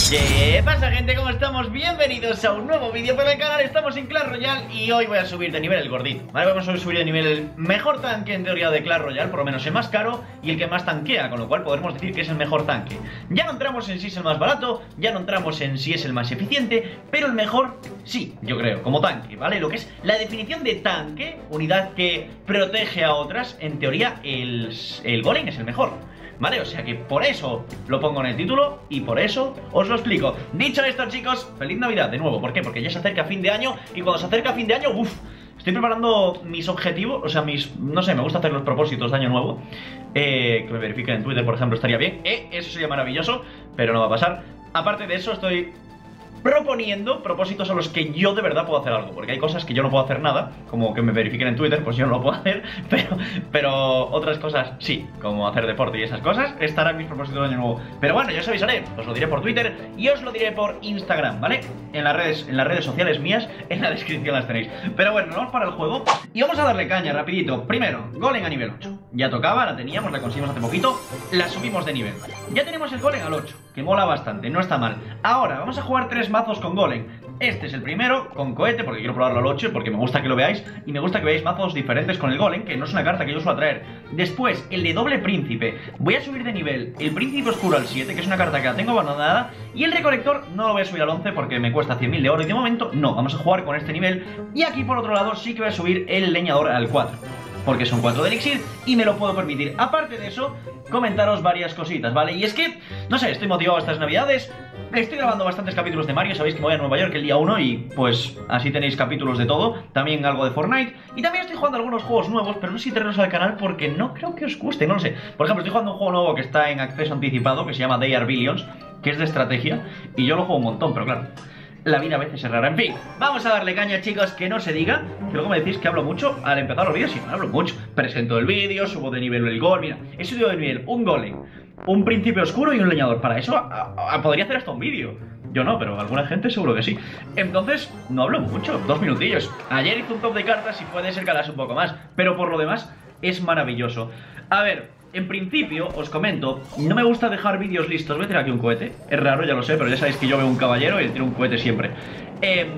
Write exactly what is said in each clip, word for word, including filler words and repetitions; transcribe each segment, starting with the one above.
¿Qué pasa, gente? ¿Cómo estamos? Bienvenidos a un nuevo vídeo para el canal. Estamos en Clash Royale y hoy voy a subir de nivel el gordito, ¿vale? Vamos a subir de nivel el mejor tanque en teoría de Clash Royale, por lo menos el más caro y el que más tanquea, con lo cual podremos decir que es el mejor tanque. Ya no entramos en si es el más barato, ya no entramos en si es el más eficiente, pero el mejor sí, yo creo, como tanque, ¿vale? Lo que es la definición de tanque, unidad que protege a otras, en teoría el, el golem es el mejor, ¿vale? O sea que por eso lo pongo en el título y por eso os lo explico. Dicho esto, chicos, feliz Navidad de nuevo. ¿Por qué? Porque ya se acerca fin de año y cuando se acerca fin de año, uff, estoy preparando mis objetivos, o sea, mis, no sé, me gusta hacer los propósitos de año nuevo. Eh, que me verifiquen en Twitter, por ejemplo, estaría bien. Eh, eso sería maravilloso, pero no va a pasar. Aparte de eso, estoy proponiendo propósitos a los que yo de verdad puedo hacer algo, porque hay cosas que yo no puedo hacer nada, como que me verifiquen en Twitter, pues yo no lo puedo hacer, pero, pero otras cosas sí, como hacer deporte y esas cosas, estarán mis propósitos de año nuevo. Pero bueno, yo os avisaré, os lo diré por Twitter y os lo diré por Instagram, ¿vale? En las redes, en las redes sociales mías, en la descripción las tenéis. Pero bueno, vamos para el juego y vamos a darle caña rapidito. Primero, golem a nivel ocho. Ya tocaba, la teníamos, la conseguimos hace poquito, la subimos de nivel. Ya tenemos el golem al ocho, que mola bastante, no está mal. Ahora, vamos a jugar tres mazos con golem. Este es el primero, con cohete, porque quiero probarlo al ocho, porque me gusta que lo veáis. Y me gusta que veáis mazos diferentes con el golem, que no es una carta que yo suelo traer. Después, el de doble príncipe. Voy a subir de nivel el príncipe oscuro al siete, que es una carta que la tengo abandonada. Y el recolector no lo voy a subir al once porque me cuesta cien mil de oro. Y de momento, no, vamos a jugar con este nivel. Y aquí por otro lado sí que voy a subir el leñador al cuatro, porque son cuatro de elixir y me lo puedo permitir. Aparte de eso, comentaros varias cositas, ¿vale? Y es que, no sé, estoy motivado estas navidades. Estoy grabando bastantes capítulos de Mario. Sabéis que me voy a Nueva York el día uno y pues así tenéis capítulos de todo. También algo de Fortnite. Y también estoy jugando algunos juegos nuevos, pero no sé si traerlos al canal porque no creo que os guste, no lo sé. Por ejemplo, estoy jugando un juego nuevo que está en acceso anticipado, que se llama They Are Billions, que es de estrategia. Y yo lo juego un montón, pero claro, la vida a veces es rara. En fin, vamos a darle caña, chicos, que no se diga que luego me decís que hablo mucho al empezar los vídeos. Y no hablo mucho, presento el vídeo, subo de nivel el gol. Mira, he subido de nivel un golem, un príncipe oscuro y un leñador. Para eso a, a, podría hacer hasta un vídeo. Yo no, pero alguna gente seguro que sí. Entonces, no hablo mucho, dos minutillos. Ayer hice un top de cartas y puede ser que hagas un poco más, pero por lo demás es maravilloso. A ver, en principio, os comento, no me gusta dejar vídeos listos. Voy a tirar aquí un cohete, es raro, ya lo sé, pero ya sabéis que yo veo un caballero y le tiro un cohete siempre. eh,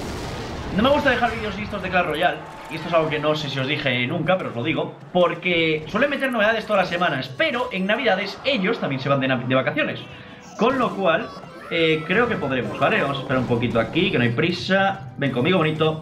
No me gusta dejar vídeos listos de Clash Royale, y esto es algo que no sé si os dije nunca, pero os lo digo, porque suelen meter novedades todas las semanas, pero en navidades ellos también se van de, de vacaciones. Con lo cual, eh, creo que podremos, ¿vale? Vamos a esperar un poquito aquí, que no hay prisa. Ven conmigo, bonito.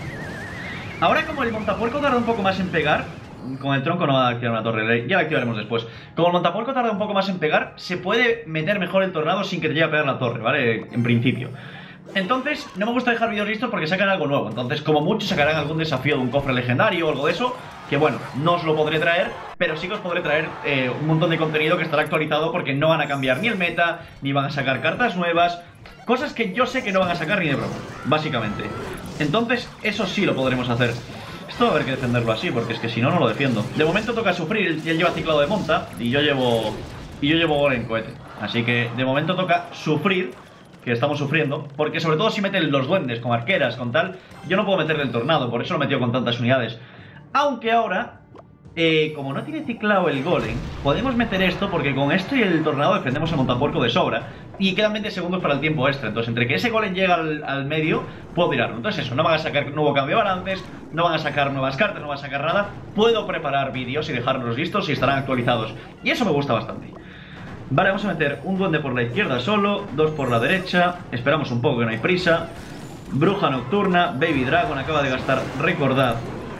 Ahora, como el montapuerco tarda un poco más en pegar, con el tronco no va a activar una torre, ya la activaremos después. Como el montapuerco tarda un poco más en pegar, se puede meter mejor el tornado sin que te llegue a pegar la torre, ¿vale? En principio. Entonces, no me gusta dejar vídeos listos porque sacan algo nuevo. Entonces, como mucho, sacarán algún desafío de un cofre legendario o algo de eso, que bueno, no os lo podré traer, pero sí que os podré traer eh, un montón de contenido que estará actualizado, porque no van a cambiar ni el meta, ni van a sacar cartas nuevas, cosas que yo sé que no van a sacar ni de broma, básicamente. Entonces, eso sí lo podremos hacer. Esto va a haber que defenderlo así, porque es que si no, no lo defiendo. De momento toca sufrir, él lleva ciclado de monta y yo llevo y yo llevo golem en cohete. Así que de momento toca sufrir, que estamos sufriendo, porque sobre todo si meten los duendes con arqueras, con tal, yo no puedo meterle el tornado, por eso lo he metido con tantas unidades. Aunque ahora, eh, como no tiene ciclado el golem, podemos meter esto, porque con esto y el tornado defendemos el montapuerco de sobra. Y quedan veinte segundos para el tiempo extra. Entonces, entre que ese golem llega al, al medio, puedo tirarlo. Entonces eso, no van a sacar nuevo cambio de balances, no van a sacar nuevas cartas, no van a sacar nada. Puedo preparar vídeos y dejarlos listos y estarán actualizados. Y eso me gusta bastante. Vale, vamos a meter un duende por la izquierda solo, dos por la derecha. Esperamos un poco, que no hay prisa. Bruja nocturna, Baby Dragon acaba de gastar, recordad,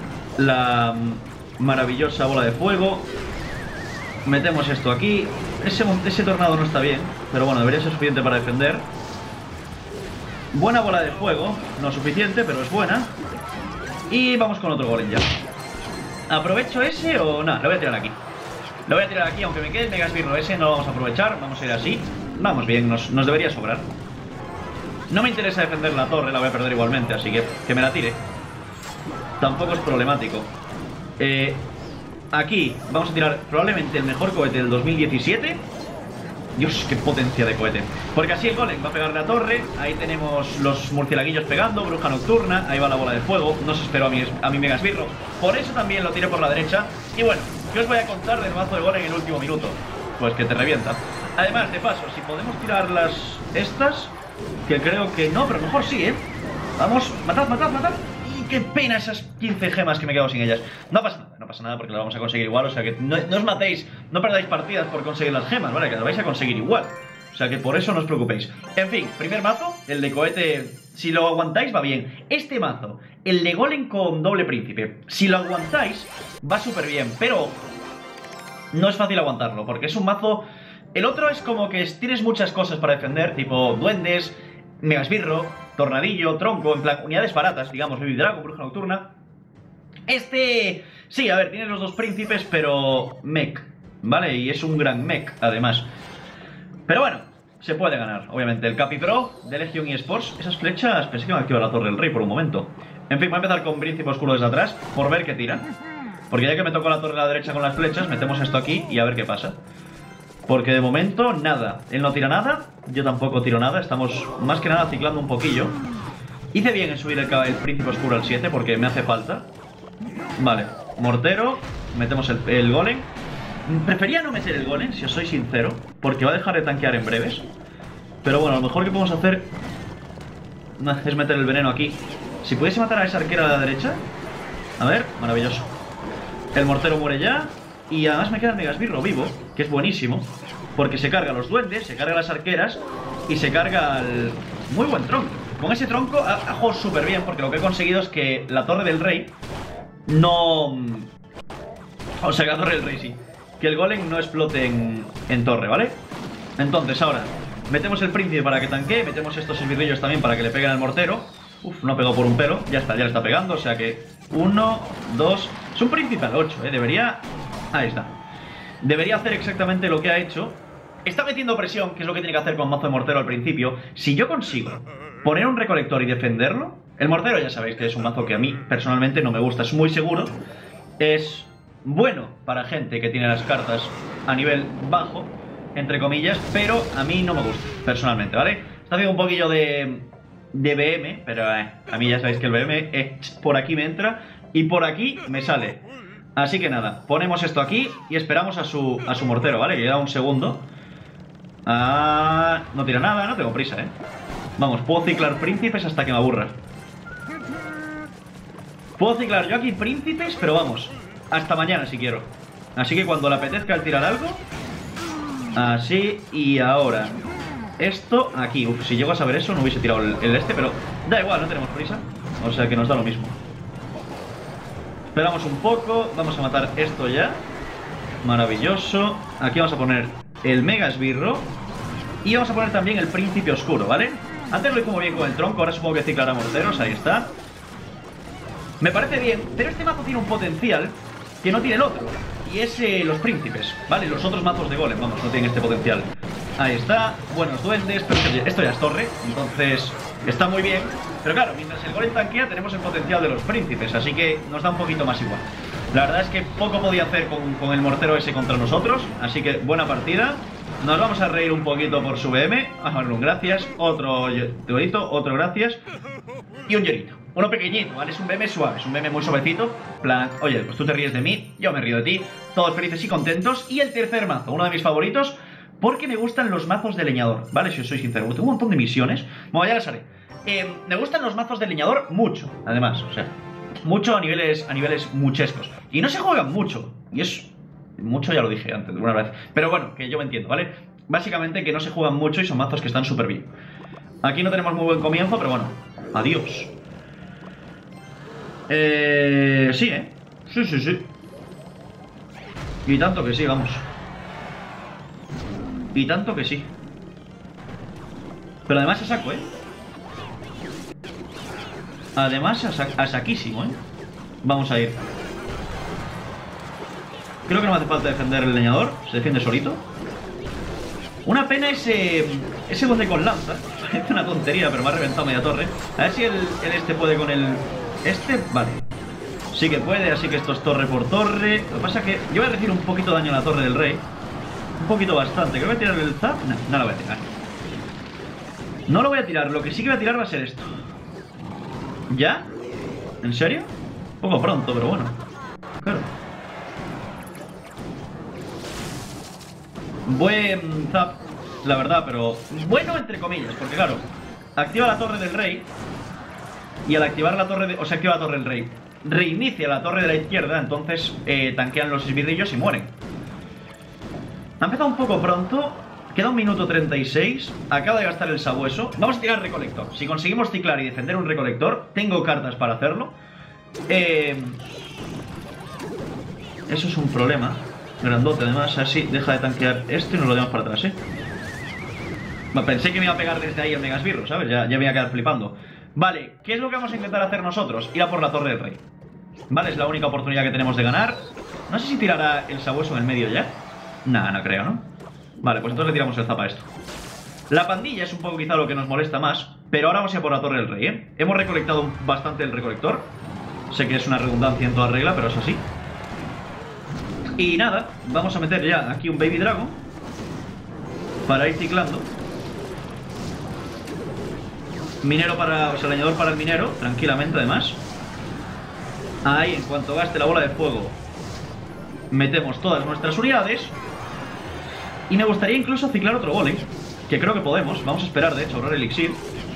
la maravillosa bola de fuego. Metemos esto aquí. Ese, ese tornado no está bien, pero bueno, debería ser suficiente para defender. Buena bola de fuego, no suficiente, pero es buena. Y vamos con otro golem ya. ¿Aprovecho ese o no? Lo voy a tirar aquí. Lo voy a tirar aquí, aunque me quede el megasbirro ese, no lo vamos a aprovechar. Vamos a ir así. Vamos bien, nos, nos debería sobrar. No me interesa defender la torre, la voy a perder igualmente, así que que me la tire. Tampoco es problemático. Eh... Aquí vamos a tirar probablemente el mejor cohete del dos mil diecisiete. Dios, qué potencia de cohete. Porque así el golem va a pegar la torre. Ahí tenemos los murcielaguillos pegando, bruja nocturna. Ahí va la bola de fuego. No se esperó a mi, a mi megasbirro. Por eso también lo tiré por la derecha. Y bueno, ¿qué os voy a contar del mazo de golem en el último minuto? Pues que te revienta. Además, de paso, si podemos tirar las... estas, que creo que no, pero mejor sí, ¿eh? Vamos, matad, matad, matad. Y qué pena esas quince gemas que me he quedado sin ellas. No pasa nada, no pasa nada porque las vamos a conseguir igual. O sea que no, no os matéis, no perdáis partidas por conseguir las gemas, ¿vale? Que las vais a conseguir igual. O sea que por eso no os preocupéis. En fin, primer mazo, el de cohete, si lo aguantáis va bien. Este mazo, el de golem con doble príncipe, si lo aguantáis va súper bien, pero no es fácil aguantarlo, porque es un mazo... El otro es como que tienes muchas cosas para defender, tipo duendes, megasbirro, tornadillo, tronco, en plan unidades baratas, digamos, Baby Dragon, bruja nocturna. Este... sí, a ver, tienes los dos príncipes, pero mech, ¿vale? Y es un gran mech, además. Pero bueno, se puede ganar, obviamente. El Capi Pro de Legion y Sports. Esas flechas pensé que iban a activar la Torre del Rey por un momento. En fin, voy a empezar con Príncipe Oscuro desde atrás, por ver qué tira. Porque ya que me tocó la torre a la derecha con las flechas, metemos esto aquí y a ver qué pasa. Porque de momento, nada. Él no tira nada, yo tampoco tiro nada. Estamos más que nada ciclando un poquillo. Hice bien en subir el, el Príncipe Oscuro al siete porque me hace falta. Vale, mortero. Metemos el, el golem. Prefería no meter el golem, si os soy sincero, porque va a dejar de tanquear en breves. Pero bueno, lo mejor que podemos hacer es meter el veneno aquí. Si pudiese matar a esa arquera a la derecha. A ver, maravilloso. El mortero muere ya. Y además me queda el megasbirro vivo, que es buenísimo, porque se carga a los duendes, se carga a las arqueras y se carga al... muy buen tronco. Con ese tronco ha, ha jugado súper bien, porque lo que he conseguido es que la torre del rey no... o sea, que la torre del rey sí. Que el golem no explote en, en torre, ¿vale? Entonces ahora metemos el príncipe para que tanquee, metemos estos esbirrillos también para que le peguen al mortero. Uf, no ha pegado por un pelo, ya está, ya le está pegando, o sea que... uno, dos... es un príncipe al ocho, ¿eh? Debería... ahí está. Debería hacer exactamente lo que ha hecho. Está metiendo presión, que es lo que tiene que hacer con mazo de mortero al principio. Si yo consigo poner un recolector y defenderlo... el mortero ya sabéis que es un mazo que a mí personalmente no me gusta, es muy seguro. Es... bueno para gente que tiene las cartas a nivel bajo, entre comillas, pero a mí no me gusta, personalmente, ¿vale? Está haciendo un poquillo de, de B M, pero eh, a mí ya sabéis que el B M es por aquí me entra y por aquí me sale. Así que nada, ponemos esto aquí y esperamos a su, a su mortero, ¿vale? Que da un segundo. Ah, no tira nada, no tengo prisa, ¿eh? Vamos, puedo ciclar príncipes hasta que me aburra. Puedo ciclar yo aquí príncipes, pero vamos... hasta mañana si quiero. Así que cuando le apetezca el tirar algo. Así y ahora esto aquí. Uf, si llego a saber eso no hubiese tirado el, el este. Pero da igual, no tenemos prisa. O sea que nos da lo mismo. Esperamos un poco. Vamos a matar esto ya. Maravilloso. Aquí vamos a poner el mega esbirro. Y vamos a poner también el príncipe oscuro, ¿vale? Antes lo hice muy bien con el tronco. Ahora supongo que ciclar a morteros, ahí está. Me parece bien, pero este mazo tiene un potencial que no tiene el otro, y es eh, los príncipes, ¿vale? Los otros mazos de golem, vamos, no tienen este potencial. Ahí está, buenos duendes, pero esto ya es torre, entonces está muy bien. Pero claro, mientras el golem tanquea tenemos el potencial de los príncipes, así que nos da un poquito más igual. La verdad es que poco podía hacer con, con el mortero ese contra nosotros, así que buena partida. Nos vamos a reír un poquito por su B M. Vamos a darle un gracias, otro llorito, otro gracias y un llorito. Uno pequeñito, ¿vale? Es un B M suave, es un B M muy suavecito. Plan, oye, pues tú te ríes de mí, yo me río de ti. Todos felices y contentos. Y el tercer mazo, uno de mis favoritos, porque me gustan los mazos de leñador, ¿vale? Si os soy sincero, tengo un montón de misiones. Bueno, ya las haré. Eh, me gustan los mazos de leñador mucho, además, o sea, mucho a niveles, a niveles muchescos. Y no se juegan mucho, y es... mucho ya lo dije antes, una vez. Pero bueno, que yo me entiendo, ¿vale? Básicamente que no se juegan mucho y son mazos que están súper bien. Aquí no tenemos muy buen comienzo, pero bueno. Adiós. Eh... Sí, ¿eh? Sí, sí, sí. Y tanto que sí, vamos. Y tanto que sí. Pero además a saco, ¿eh? Además a, sa a saquísimo, ¿eh? Vamos a ir. Creo que no me hace falta defender el leñador. Se defiende solito. Una pena ese... ese bote con lanza. Parece una tontería, pero me ha reventado media torre. A ver si el, el este puede con el... este, vale. Sí que puede, así que esto es torre por torre. Lo que pasa es que yo voy a recibir un poquito de daño a la torre del rey. Un poquito bastante. ¿Creo que voy a tirar el zap? No, no lo voy a tirar. No lo voy a tirar. Lo que sí que voy a tirar va a ser esto. ¿Ya? ¿En serio? Un poco pronto, pero bueno. Claro. Buen zap. la verdad, pero bueno entre comillas, porque claro, activa la torre del rey y al activar la torre de... o sea, activa la torre del rey, reinicia la torre de la izquierda, entonces eh, tanquean los esbirrillos y mueren. Ha empezado un poco pronto, queda un minuto treinta y seis, acaba de gastar el sabueso. Vamos a tirar el recolector. Si conseguimos ciclar y defender un recolector, tengo cartas para hacerlo. Eh... Eso es un problema grandote, además, así deja de tanquear esto y nos lo damos para atrás, ¿eh? Pensé que me iba a pegar desde ahí el megasbirro, ¿sabes? Ya, ya me iba a quedar flipando. Vale, ¿qué es lo que vamos a intentar hacer nosotros? Ir a por la torre del rey. Vale, es la única oportunidad que tenemos de ganar. No sé si tirará el sabueso en el medio ya. Nah, no creo, ¿no? Vale, pues entonces le tiramos el zapa a esto. La pandilla es un poco quizá lo que nos molesta más, pero ahora vamos a ir por la torre del rey, ¿eh? Hemos recolectado bastante el recolector. Sé que es una redundancia en toda regla, pero es así. Y nada, vamos a meter ya aquí un Baby Dragon para ir ciclando. Minero para... o sea, leñador para el minero, tranquilamente además. Ahí, en cuanto gaste la bola de fuego, metemos todas nuestras unidades. Y me gustaría incluso ciclar otro golem, que creo que podemos. Vamos a esperar, de hecho, ahorrar elixir,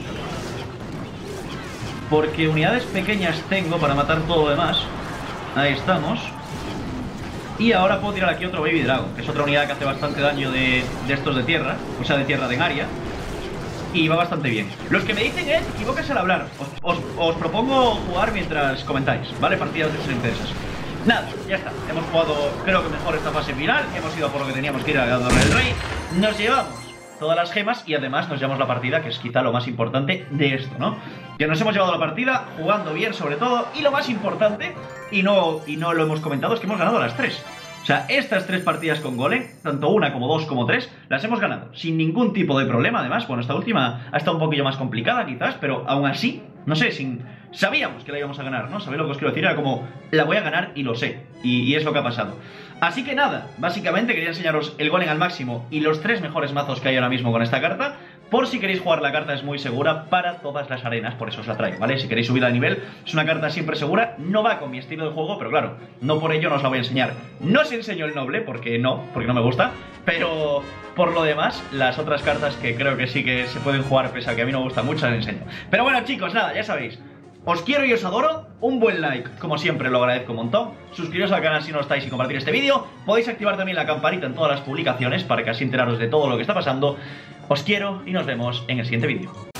porque unidades pequeñas tengo para matar todo lo demás. Ahí estamos. Y ahora puedo tirar aquí otro Baby Dragon, que es otra unidad que hace bastante daño de, de estos de tierra. O sea, de tierra de área. Y va bastante bien. Los que me dicen, eh, equivocas al hablar. Os, os, os propongo jugar mientras comentáis, ¿vale? Partidas de intensas. Nada, ya está. Hemos jugado, creo que mejor esta fase final. Hemos ido por lo que teníamos que ir a la torre del rey. Nos llevamos todas las gemas y además nos llevamos la partida, que es quizá lo más importante de esto, ¿no? Que nos hemos llevado la partida jugando bien sobre todo, y lo más importante, y no, y no lo hemos comentado, es que hemos ganado las tres. O sea, estas tres partidas con golem, tanto una como dos como tres, las hemos ganado sin ningún tipo de problema. Además, bueno, esta última ha estado un poquillo más complicada quizás, pero aún así, no sé, sin... sabíamos que la íbamos a ganar, ¿no? ¿Sabéis lo que os quiero decir? Era como, la voy a ganar y lo sé, y, y es lo que ha pasado. Así que nada, básicamente quería enseñaros el golem al máximo y los tres mejores mazos que hay ahora mismo con esta carta. Por si queréis jugar, la carta es muy segura para todas las arenas, por eso os la traigo, ¿vale? Si queréis subir de nivel, es una carta siempre segura. No va con mi estilo de juego, pero claro, no por ello no os la voy a enseñar. No os enseño el noble, porque no, porque no me gusta, pero por lo demás, las otras cartas que creo que sí que se pueden jugar, pese a que a mí no me gusta mucho, las enseño. Pero bueno, chicos, nada, ya sabéis. Os quiero y os adoro, un buen like, como siempre, lo agradezco un montón. Suscribiros al canal si no estáis y compartir este vídeo. Podéis activar también la campanita en todas las publicaciones para que así enteraros de todo lo que está pasando. Os quiero y nos vemos en el siguiente vídeo.